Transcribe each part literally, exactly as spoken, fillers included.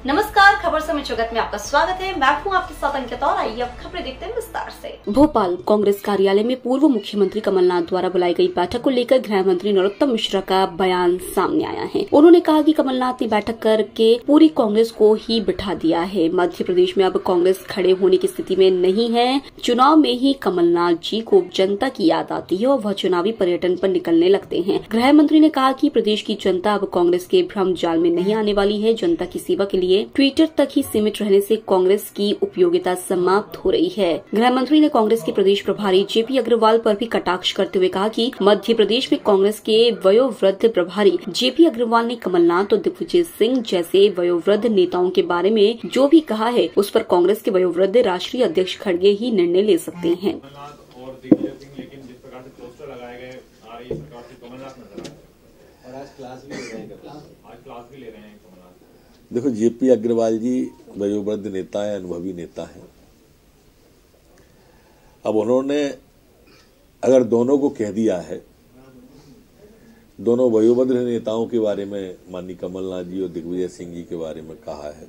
नमस्कार, खबर समय जगत में आपका स्वागत है। मैं हूं आपके साथ अंकिता और आइए अब खबरें देखते हैं विस्तार से। भोपाल कांग्रेस कार्यालय में पूर्व मुख्यमंत्री कमलनाथ द्वारा बुलाई गई बैठक को लेकर गृह मंत्री नरोत्तम मिश्रा का बयान सामने आया है। उन्होंने कहा कि कमलनाथ ने बैठक करके पूरी कांग्रेस को ही बिठा दिया है। मध्य प्रदेश में अब कांग्रेस खड़े होने की स्थिति में नहीं है। चुनाव में ही कमलनाथ जी को जनता की याद आती है और वह चुनावी पर्यटन पर निकलने लगते हैं। गृह मंत्री ने कहा कि प्रदेश की जनता अब कांग्रेस के भ्रम जाल में नहीं आने वाली है। जनता की सेवा के लिए ट्विटर तक ही सीमित रहने से कांग्रेस की उपयोगिता समाप्त हो रही है। गृह मंत्री ने कांग्रेस के प्रदेश प्रभारी जेपी अग्रवाल पर भी कटाक्ष करते हुए कहा कि मध्य प्रदेश में कांग्रेस के वयोवृद्ध प्रभारी जेपी अग्रवाल ने कमलनाथ और दिग्विजय सिंह जैसे वयोवृद्ध नेताओं के बारे में जो भी कहा है उस पर कांग्रेस के वयोवृद्ध राष्ट्रीय अध्यक्ष खड़गे ही निर्णय ले सकते हैं। देखो, जेपी अग्रवाल जी वयोवृद्ध नेता है, अनुभवी नेता है। अब उन्होंने अगर दोनों को कह दिया है, दोनों वयोवृद्ध नेताओं के बारे में माननीय कमलनाथ जी और दिग्विजय सिंह जी के बारे में कहा है,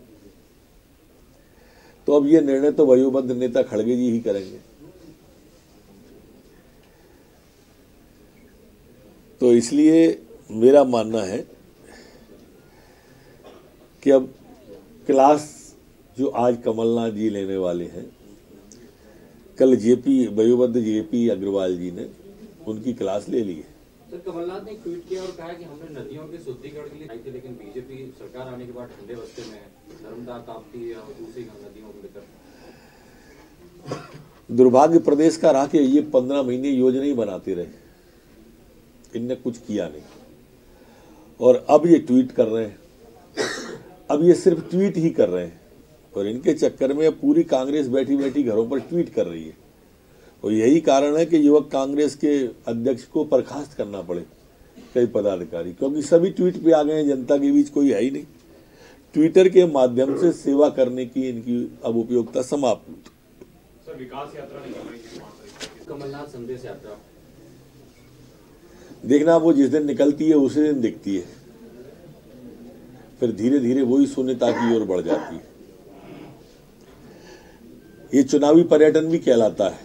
तो अब ये निर्णय तो वयोवृद्ध नेता खड़गे जी ही करेंगे। तो इसलिए मेरा मानना है कि अब क्लास जो आज कमलनाथ जी लेने वाले हैं, कल जेपी वयोवृद्ध जेपी अग्रवाल जी ने उनकी क्लास ले ली है। सर, कमलनाथ ने ट्वीट किया और कहा कि हमने नदियों के शुद्धिकरण के लिए आई थी, लेकिन बीजेपी सरकार आने के बाद ठंडे बस्ते में नर्मदा ताप्ती या दूसरी नदियों को लेकर दुर्भाग्य प्रदेश का रहा कि ये पंद्रह महीने योजना ही बनाते रहे, इनने कुछ किया नहीं और अब ये ट्वीट कर रहे हैं। अब ये सिर्फ ट्वीट ही कर रहे हैं और इनके चक्कर में पूरी कांग्रेस बैठी बैठी घरों पर ट्वीट कर रही है और यही कारण है कि युवक कांग्रेस के अध्यक्ष को बर्खास्त करना पड़े कई पदाधिकारी, क्योंकि सभी ट्वीट पे आ गए हैं। जनता के बीच कोई है ही नहीं। ट्विटर के माध्यम से सेवा करने की इनकी अब उपयोगिता समाप्त। सर, विकास यात्रा कमलनाथ संदेश यात्रा देखना, वो जिस दिन निकलती है उसी दिन दिखती है, फिर धीरे धीरे वही शून्यता की ओर बढ़ जाती है। ये चुनावी पर्यटन भी कहलाता है।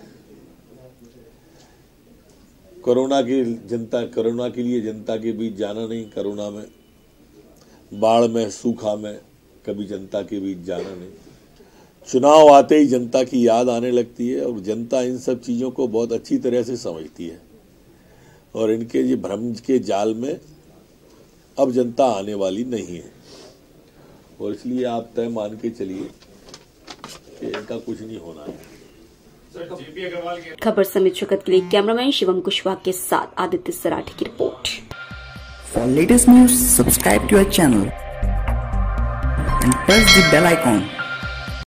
कोरोना की जनता कोरोना के लिए जनता के बीच जाना नहीं, कोरोना में, बाढ़ में, सूखा में कभी जनता के बीच जाना नहीं। चुनाव आते ही जनता की याद आने लगती है और जनता इन सब चीजों को बहुत अच्छी तरह से समझती है और इनके ये भ्रम के जाल में अब जनता आने वाली नहीं है और इसलिए आप तय मान के चलिए कि इनका कुछ नहीं होना है। खबर समित जगत के लिए कैमरामैन शिवम कुशवाहा के साथ आदित्य सराठी की रिपोर्ट। For latest news subscribe to our channel and press the bell icon.